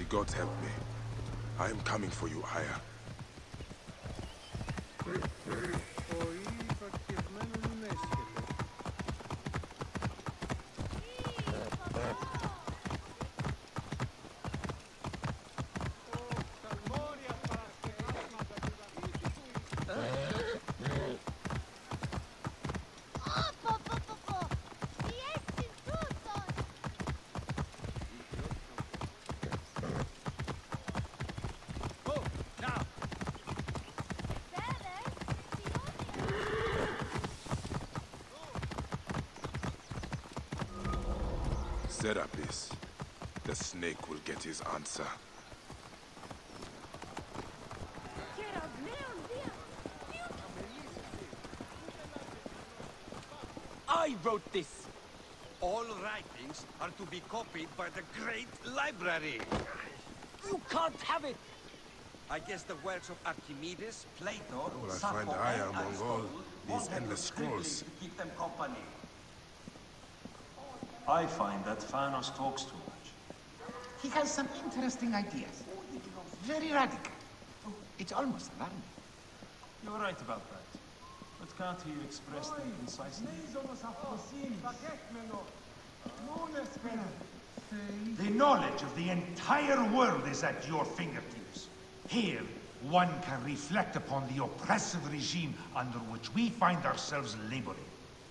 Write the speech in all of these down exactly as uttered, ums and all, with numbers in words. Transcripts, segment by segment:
gods help me. I am coming for you, Aya. Serapis. The snake will get his answer. I wrote this. All writings are to be copied by the great library. You can't have it. I guess the works of Archimedes, Plato, Will I Sappho, find Aya and among all Aristotle these all endless have contributed scrolls? to keep them company. I find that Thanos talks too much. He has some interesting ideas. Very radical. It's almost alarming. You're right about that. But can't he express them concisely? The knowledge of the entire world is at your fingertips. Here, one can reflect upon the oppressive regime under which we find ourselves laboring.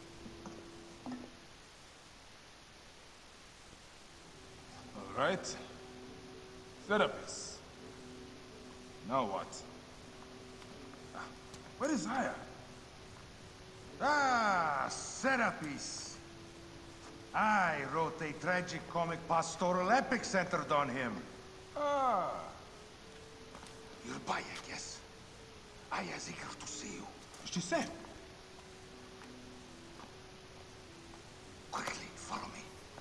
All right. Serapis. Now what? Ah, where is Aya? Ah, Serapis. I wrote a tragic comic pastoral epic centered on him. Ah. You're by, I guess. Aya's eager to see you. She said. Quickly, follow me.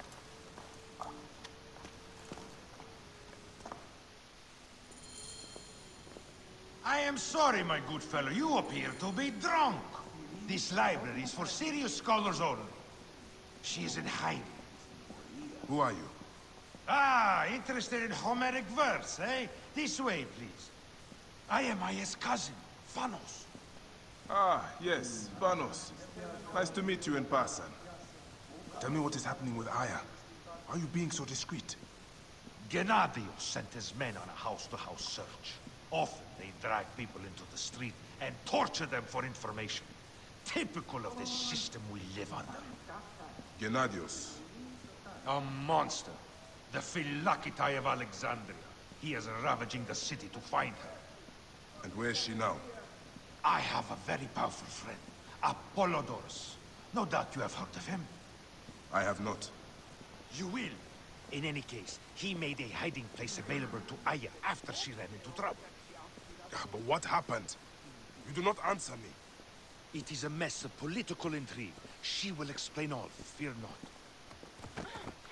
I am sorry, my good fellow. You appear to be drunk. This library is for serious scholars only. She is in hiding. Who are you? Ah, interested in Homeric verse, eh? This way, please. I am Aya's cousin, Phanos. Ah, yes, Vanos. Nice to meet you in person. Tell me what is happening with Aya. Why are you being so discreet? Gennadios sent his men on a house-to-house search. Often they drag people into the street and torture them for information. Typical of the system we live under. Gennadios. A monster. The Phylakitai of Alexandria. He is ravaging the city to find her. And where is she now? I have a very powerful friend, Apollodorus. No doubt you have heard of him. I have not. You will. In any case, he made a hiding place available to Aya after she ran into trouble. Ah, but what happened? You do not answer me. It is a mess of political intrigue. She will explain all, fear not.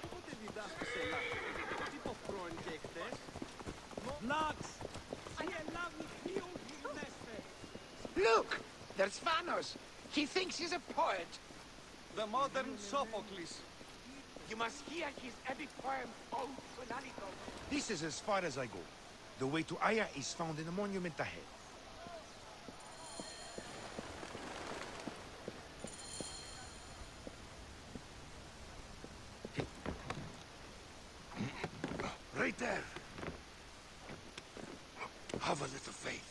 Look! There's Phanos! He thinks he's a poet! The modern Sophocles. You must hear his epic poem, O Tonalito. This is as far as I go. The way to Aya is found in the monument ahead. Right there. Have a little faith.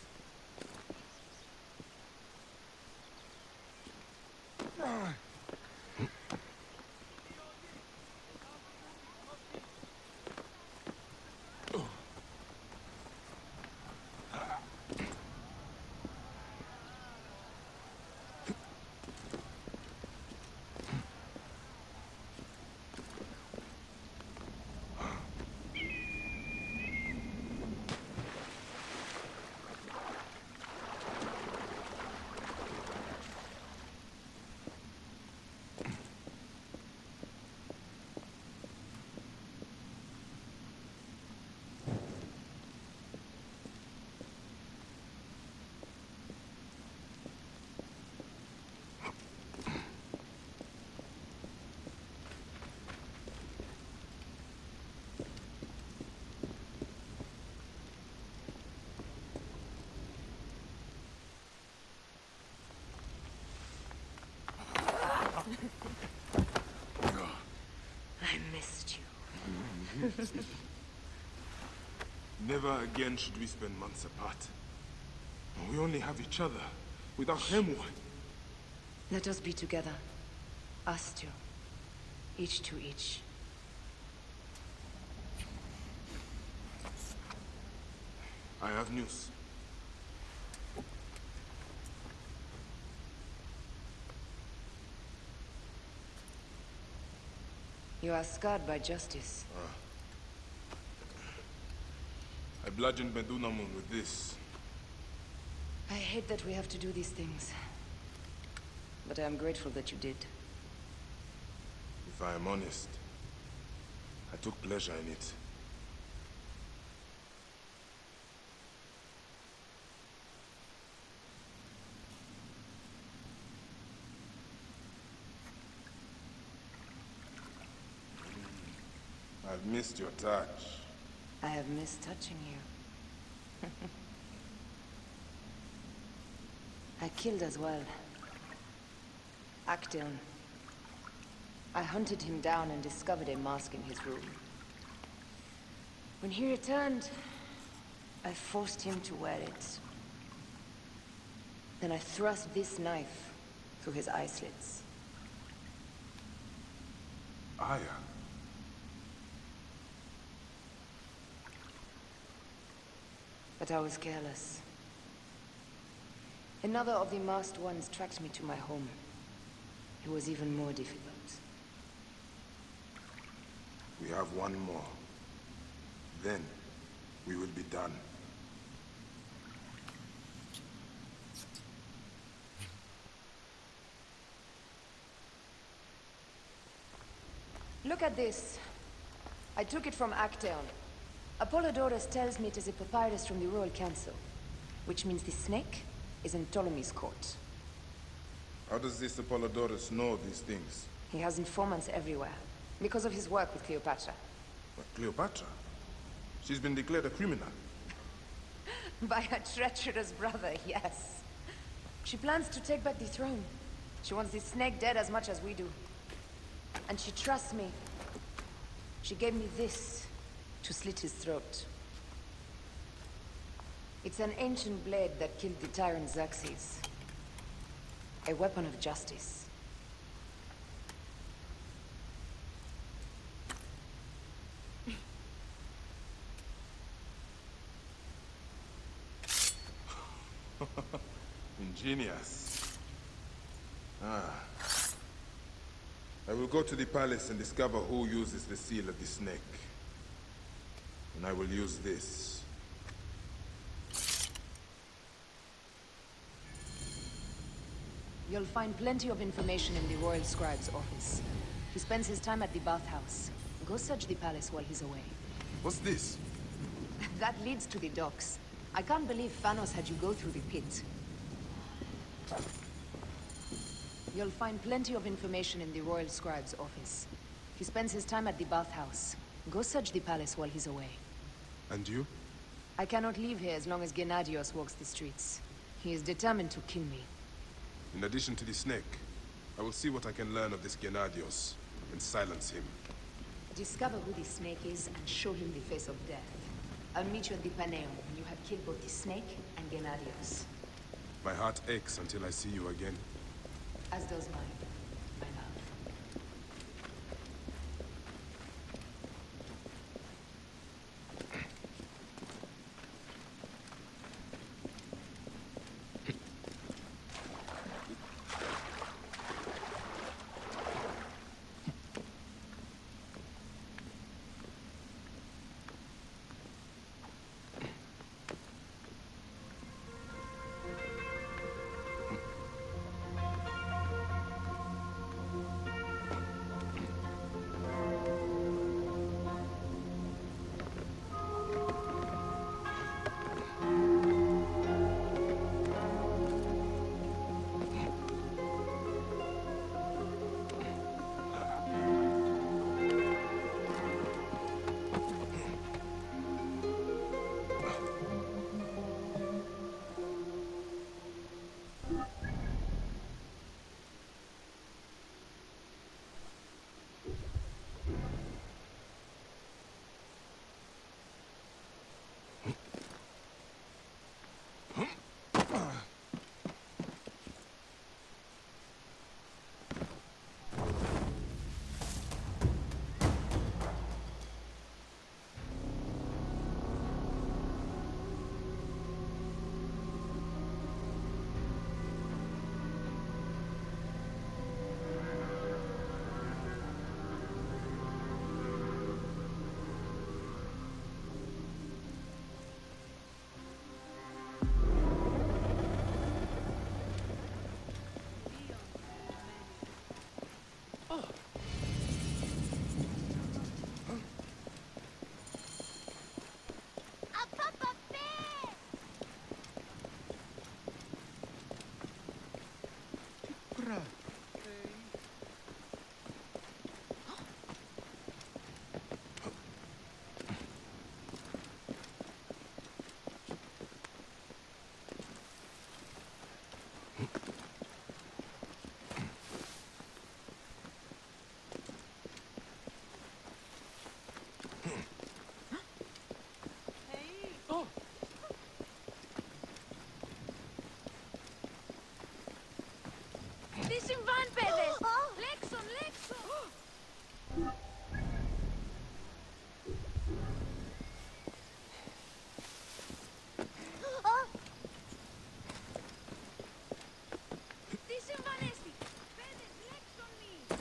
Never again should we spend months apart. We only have each other. Without him, what? Let us be together. Us two. Each to each. I have news. You are scarred by justice. I bludgeoned Medunamun with this. I hate that we have to do these things. But I am grateful that you did. If I am honest, I took pleasure in it. I've missed your touch. I have missed touching you. I killed as well. Actaeon. I hunted him down and discovered a mask in his room. When he returned, I forced him to wear it. Then I thrust this knife through his eye slits. Aya. But I was careless. Another of the masked ones tracked me to my home. It was even more difficult. We have one more. Then, we will be done. Look at this. I took it from Actaeon. Apollodorus tells me it is a papyrus from the Royal Council, which means the snake is in Ptolemy's court. How does this Apollodorus know these things? He has informants everywhere, because of his work with Cleopatra. But Cleopatra? She's been declared a criminal. By her treacherous brother, yes. She plans to take back the throne. She wants the snake dead as much as we do. And she trusts me. She gave me this to slit his throat. It's an ancient blade that killed the tyrant Xerxes. A weapon of justice. Ingenious. Ah. I will go to the palace and discover who uses the seal of the snake. And I will use this. You'll find plenty of information in the Royal Scribe's office. He spends his time at the bathhouse. Go search the palace while he's away. What's this? That leads to the docks. I can't believe Thanos had you go through the pit. You'll find plenty of information in the Royal Scribe's office. He spends his time at the bathhouse. Go search the palace while he's away. And you? I cannot leave here as long as Gennadios walks the streets. He is determined to kill me. In addition to the snake, I will see what I can learn of this Gennadios and silence him. Discover who the snake is and show him the face of death. I'll meet you at the Paneum when you have killed both the snake and Gennadios. My heart aches until I see you again. As does mine, my love. Nora! Τι συμβάν, παιδες! Λέξον, λέξον! Τι συμβάν έστι! Παιδες, λέξον μη!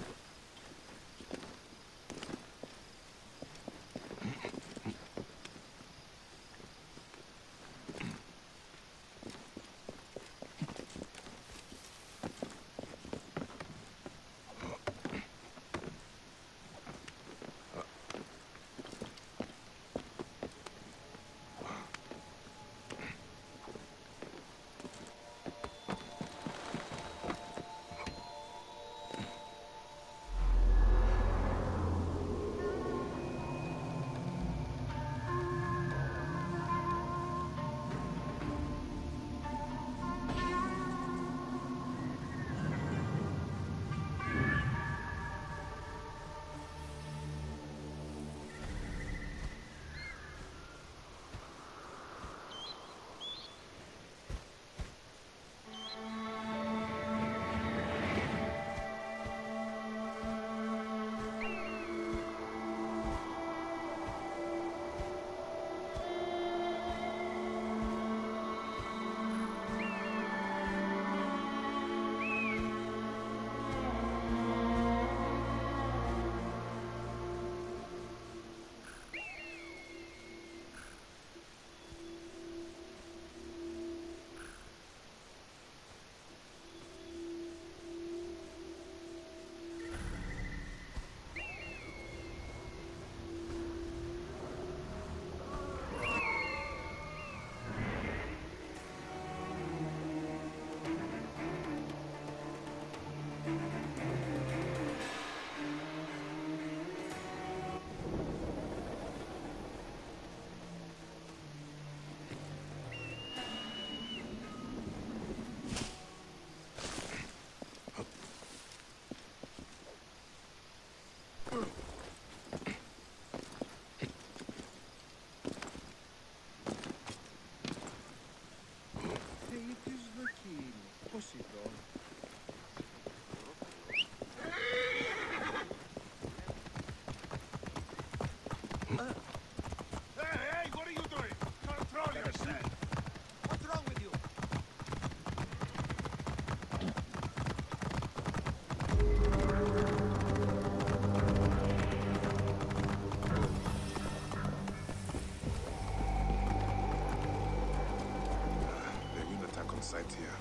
Sight here.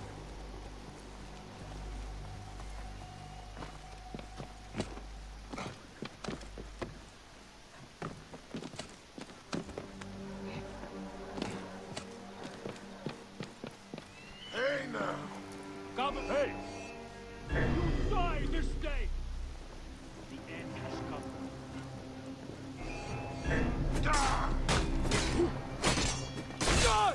Hey now! Come, hey! You die this day! The end has come. Die! Die!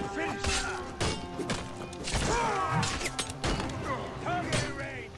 Finish! Target in range!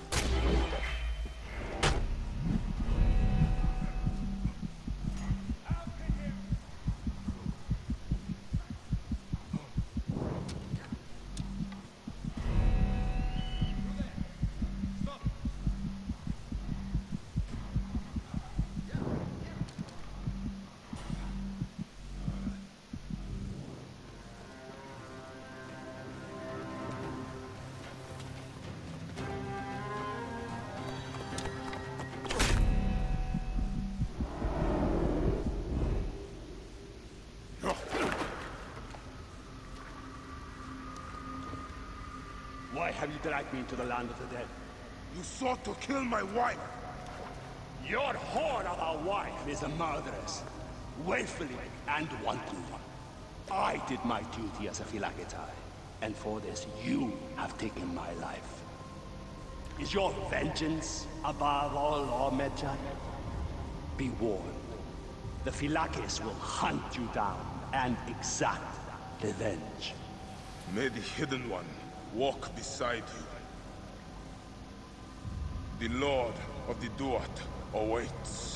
Why have you dragged me into the land of the dead? You sought to kill my wife! Your whore of a wife is a murderess, willfully and wantonly. I did my duty as a Phylakitai, and for this you have taken my life. Is your vengeance above all law, Medjay? Be warned. The Phylakes will hunt you down and exact revenge. May the Hidden One walk beside you. The Lord of the Duat awaits.